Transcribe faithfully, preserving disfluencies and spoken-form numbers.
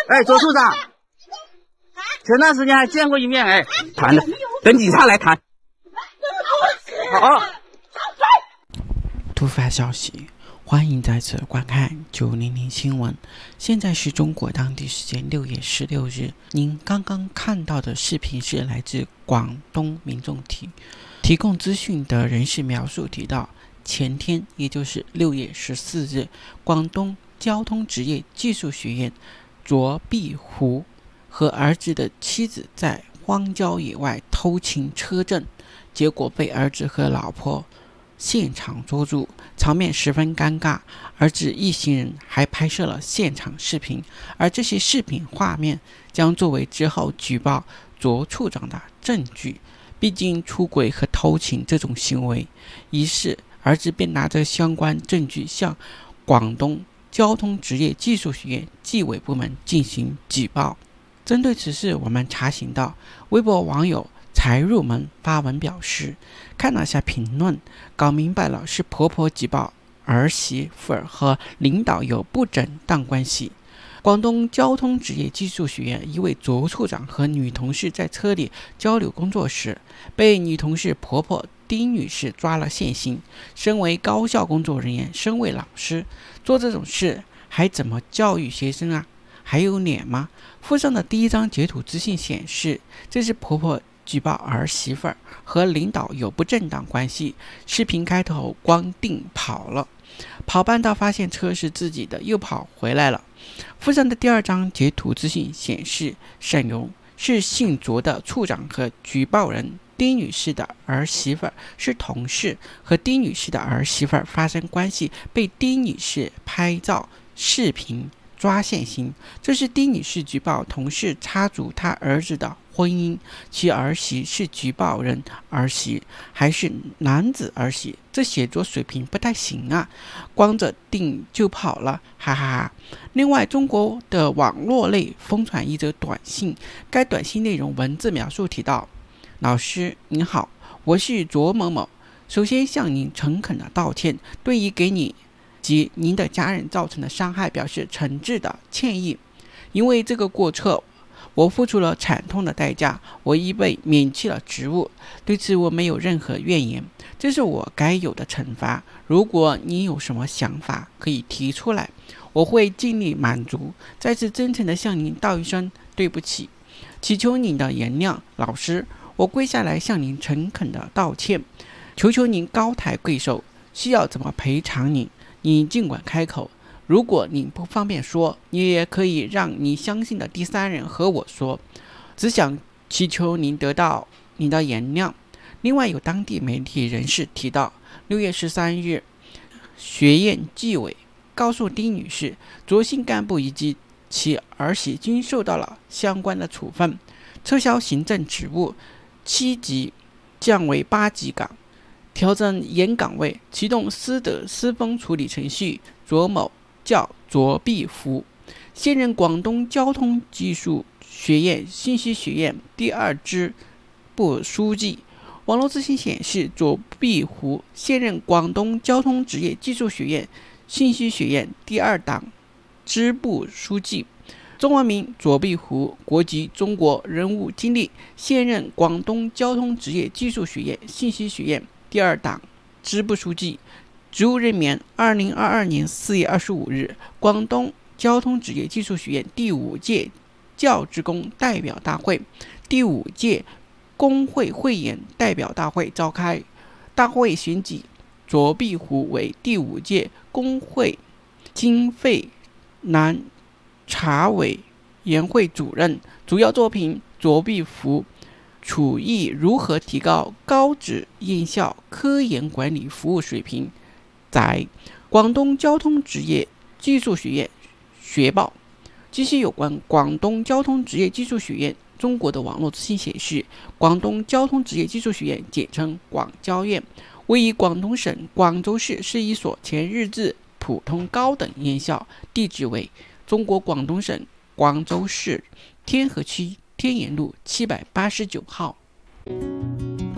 哎，左处长，前段时间还见过一面，哎，谈的，等警察来谈。好。 突发消息，欢迎再次观看九零零新闻。现在是中国当地时间六月十六日，您刚刚看到的视频是来自广东民众提提供资讯的人士描述提到，前天也就是六月十四日，广东交通职业技术学院卓碧湖和儿子的妻子在荒郊野外偷情车震，结果被儿子和老婆现场捉住，场面十分尴尬。儿子一行人还拍摄了现场视频，而这些视频画面将作为之后举报卓处长的证据。毕竟出轨和偷情这种行为，于是儿子便拿着相关证据向广东交通职业技术学院纪委部门进行举报。针对此事，我们查询到微博网友才入门发文表示，看了下评论，搞明白了，是婆婆举报儿媳妇儿和领导有不正当关系。广东交通职业技术学院一位卓处长和女同事在车里交流工作时，被女同事婆婆丁女士抓了现行。身为高校工作人员，身为老师，做这种事还怎么教育学生啊？还有脸吗？附上的第一张截图资讯显示，这是婆婆举报儿媳妇儿和领导有不正当关系。视频开头光腚跑了，跑半道发现车是自己的，又跑回来了。附上的第二张截图资讯显示，沈荣是姓卓的处长和举报人丁女士的儿媳妇是同事，和丁女士的儿媳妇发生关系，被丁女士拍照视频抓现行。这是丁女士举报同事插足她儿子的婚姻，其儿媳是举报人儿媳，还是男子儿媳，这写作水平不太行啊，光着腚就跑了，哈哈哈。另外，中国的网络内疯传一则短信，该短信内容文字描述提到：老师您好，我是卓某某，首先向您诚恳的道歉，对于给你及您的家人造成的伤害表示诚挚的歉意。因为这个过错，我付出了惨痛的代价，我已被免去了职务，对此我没有任何怨言，这是我该有的惩罚。如果你有什么想法可以提出来，我会尽力满足。再次真诚地向您道一声对不起，祈求您的原谅。老师，我跪下来向您诚恳地道歉，求求您高抬贵手，需要怎么赔偿您，你尽管开口。如果你不方便说，你也可以让你相信的第三人和我说，只想祈求您得到你的原谅。另外，有当地媒体人士提到，六月十三日，学院纪委告诉丁女士，卓姓干部以及其儿媳均受到了相关的处分，撤销行政职务，七级降为八级岗，调整原岗位，启动私德私风处理程序。卓某叫卓碧湖，现任广东交通技术学院信息学院第二支部书记。网络资讯显示，卓碧湖现任广东交通职业技术学院信息学院第二党支部书记。中文名卓碧湖，国籍中国，人物经历：现任广东交通职业技术学院信息学院第二党支部书记。职务任免：二零二二年四月二十五日，广东交通职业技术学院第五届教职工代表大会、第五届工会会员代表大会召开，大会选举卓碧湖为第五届工会经费南查委员会主任。主要作品：卓碧湖处意如何提高高职院校科研管理服务水平，在广东交通职业技术学院学报。继续有关广东交通职业技术学院，中国的网络资讯显示，广东交通职业技术学院简称广交院，位于广东省广州市，是一所前日制普通高等院校，地址为中国广东省广州市天河区天岩路七百八十九号。